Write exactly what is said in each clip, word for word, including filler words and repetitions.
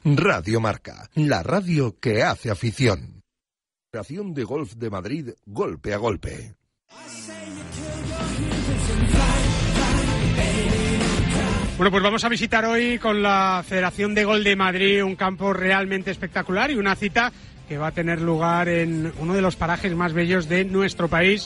Radio Marca, la radio que hace afición. Federación de Golf de Madrid, golpe a golpe. Bueno, pues vamos a visitar hoy con la Federación de Golf de Madrid un campo realmente espectacular y una cita que va a tener lugar en uno de los parajes más bellos de nuestro país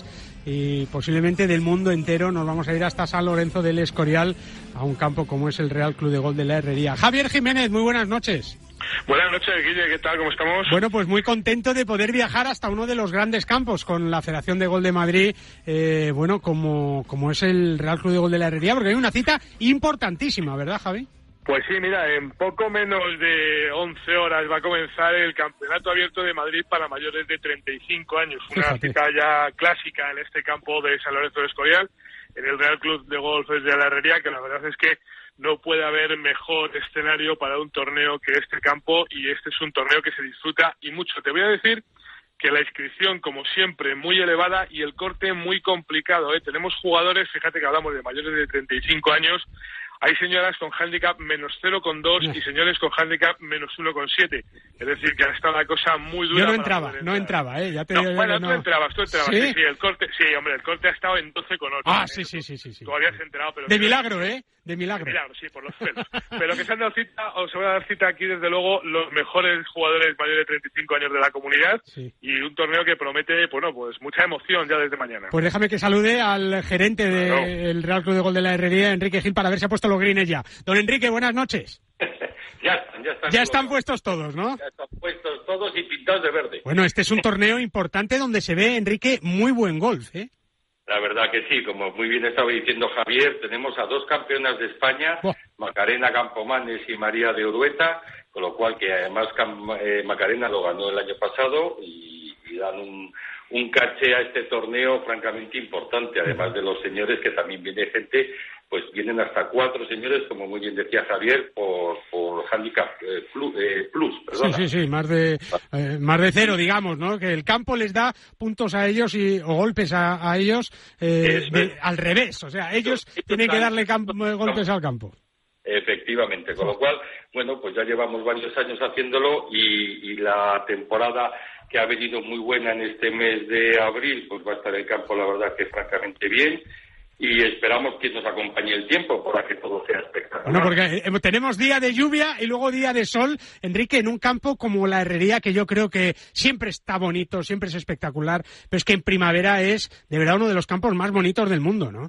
y posiblemente del mundo entero. Nos vamos a ir hasta San Lorenzo del Escorial, a un campo como es el Real Club de Golf de la Herrería. Javier Jiménez, muy buenas noches. Buenas noches, Guille, ¿qué tal? ¿Cómo estamos? Bueno, pues muy contento de poder viajar hasta uno de los grandes campos con la Federación de Golf de Madrid, eh, bueno, como, como es el Real Club de Golf de la Herrería, porque hay una cita importantísima, ¿verdad, Javi? Pues sí, mira, en poco menos de once horas va a comenzar el Campeonato Abierto de Madrid para mayores de treinta y cinco años. Una Fíjate. cita ya clásica en este campo de San Lorenzo del Escorial, en el Real Club de Golf de la Herrería, que la verdad es que no puede haber mejor escenario para un torneo que este campo, y este es un torneo que se disfruta y mucho. Te voy a decir que la inscripción, como siempre, muy elevada y el corte muy complicado, ¿eh? Tenemos jugadores, fíjate que hablamos de mayores de treinta y cinco años, hay señoras con hándicap menos cero coma dos y señores con hándicap menos uno coma siete. Es decir, que ha estado la cosa muy dura. Yo no entraba, no entraba, ¿eh? Ya te no, digo yo bueno, que tú no... entrabas, tú entrabas. ¿Sí? Sí, sí, el corte, sí, hombre, el corte ha estado en doce coma ocho. Ah, ¿eh? sí, sí, sí, sí, sí. Tú habías enterado, pero... De milagro, ¿eh? De milagro. De milagro, sí, por los pelos. Pero que se han dado cita, o se van a dar cita aquí, desde luego, los mejores jugadores mayores de treinta y cinco años de la comunidad, Sí. y un torneo que promete, bueno, pues mucha emoción ya desde mañana. Pues déjame que salude al gerente Claro. del Real Club de Golf de la Herrería, Enrique Gil, para ver si ha puesto los greens ya. Don Enrique, buenas noches. Ya están, ya están. Ya están colocados. puestos todos, ¿no? Ya están puestos todos y pintados de verde. Bueno, este es un torneo importante donde se ve, Enrique, muy buen golf, ¿eh? La verdad que sí, como muy bien estaba diciendo Javier, tenemos a dos campeonas de España, Oh. Macarena Campomanes y María de Urueta, con lo cual que además Cam- eh, Macarena lo ganó el año pasado y, y dan un, un caché a este torneo francamente importante, además de los señores, que también viene gente, pues vienen hasta cuatro señores, como muy bien decía Javier, por, por handicap eh, flu- eh, plus, Sí, perdona. sí, sí, más de eh, más de cero, digamos, ¿no? Que el campo les da puntos a ellos y o golpes a, a ellos eh, Eso de- es. al revés. O sea, ellos Ellos tienen que están- darle campo- golpes al campo. Efectivamente, con lo cual, bueno, pues ya llevamos varios años haciéndolo y, y la temporada que ha venido muy buena en este mes de abril, pues va a estar el campo, la verdad, que francamente bien, y esperamos que nos acompañe el tiempo para que todo sea espectacular. Bueno, porque eh, tenemos día de lluvia y luego día de sol, Enrique, en un campo como la Herrería, que yo creo que siempre está bonito, siempre es espectacular, pero es que en primavera es de verdad uno de los campos más bonitos del mundo, ¿no?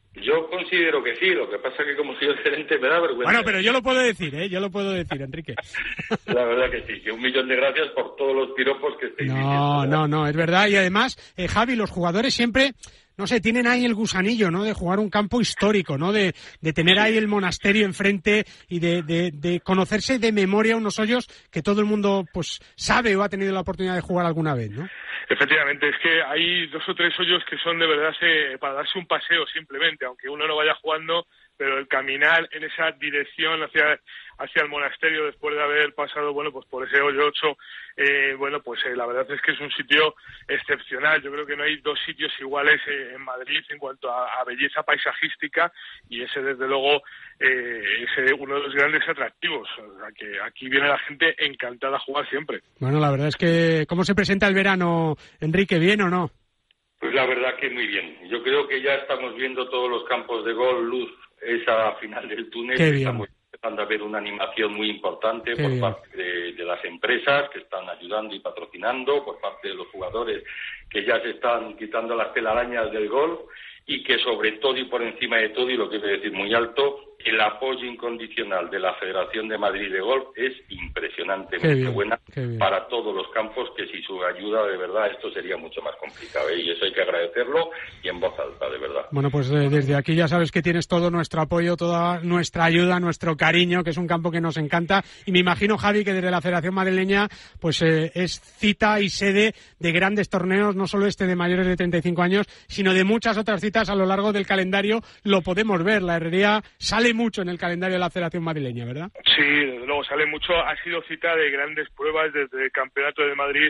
Yo considero que sí, lo que pasa que como soy el gerente me da vergüenza. Bueno, pero yo lo puedo decir, ¿eh? Yo lo puedo decir, Enrique. La verdad que sí, que un millón de gracias por todos los piropos que estáis diciendo. No, no, no, es verdad. Y además, eh, Javi, los jugadores siempre, no sé, tienen ahí el gusanillo, ¿no? De jugar un campo histórico, ¿no? De, de tener ahí el monasterio enfrente y de, de, de conocerse de memoria unos hoyos que todo el mundo, pues, sabe o ha tenido la oportunidad de jugar alguna vez, ¿no? Efectivamente, es que hay dos o tres hoyos que son de verdad eh, para darse un paseo simplemente, aunque uno no vaya jugando, pero el caminar en esa dirección hacia hacia el monasterio después de haber pasado, bueno, pues por ese hoyo ocho, eh, bueno, pues eh, la verdad es que es un sitio excepcional. Yo creo que no hay dos sitios iguales eh, en Madrid en cuanto a, a belleza paisajística, y ese desde luego eh, es eh, uno de los grandes atractivos. O sea, que aquí viene la gente encantada a jugar siempre. Bueno, la verdad es que, ¿cómo se presenta el verano, Enrique? ¿Bien o no? Pues la verdad que muy bien. Yo creo que ya estamos viendo todos los campos de gol, luz, esa final del túnel. Qué bien. Estamos empezando a ver una animación muy importante Qué por bien. parte de, de las empresas que están ayudando y patrocinando, por parte de los jugadores que ya se están quitando las telarañas del golf, y que sobre todo y por encima de todo, y lo quiero decir muy alto, el apoyo incondicional de la Federación de Madrid de Golf es impresionantemente Qué bien, buena qué bien. para todos los campos, que sin su ayuda de verdad esto sería mucho más complicado, ¿eh? Y eso hay que agradecerlo y en voz alta, de verdad. Bueno, pues eh, desde aquí ya sabes que tienes todo nuestro apoyo, toda nuestra ayuda, nuestro cariño, que es un campo que nos encanta. Y me imagino, Javi, que desde la Federación Madrileña pues eh, es cita y sede de grandes torneos, no solo este de mayores de treinta y cinco años, sino de muchas otras citas a lo largo del calendario. Lo podemos ver, la Herrería sale mucho en el calendario de la Federación Madrileña, ¿verdad? Sí, desde luego sale mucho. Ha sido cita de grandes pruebas desde el Campeonato de Madrid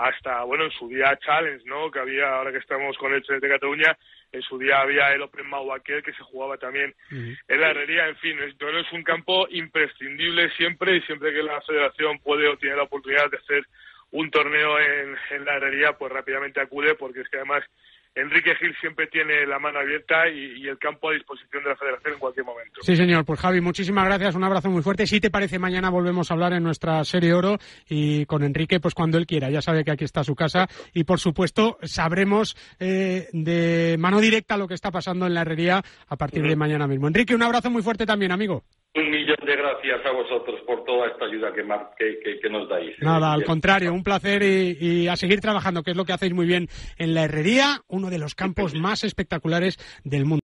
hasta, bueno, en su día Challenge, ¿no? Que había, ahora que estamos con el de Cataluña, en su día había el Open Mauvaquer que se jugaba también uh-huh. en la Herrería. En fin, es, bueno, es un campo imprescindible siempre, y siempre que la federación puede o tiene la oportunidad de hacer un torneo en, en la Herrería, pues rápidamente acude, porque es que además Enrique Gil siempre tiene la mano abierta y, y el campo a disposición de la federación en cualquier momento. Sí, señor. Pues Javi, muchísimas gracias, un abrazo muy fuerte. Si te parece, mañana volvemos a hablar en nuestra serie Oro, y con Enrique, pues cuando él quiera. Ya sabe que aquí está su casa, y por supuesto sabremos eh, de mano directa lo que está pasando en la Herrería a partir uh-huh. de mañana mismo. Enrique, un abrazo muy fuerte también, amigo. Un millón de gracias a vosotros por toda esta ayuda que, que, que, que nos dais. Nada, al contrario, un placer, y, y a seguir trabajando, que es lo que hacéis muy bien en la Herrería, uno de los campos más espectaculares del mundo.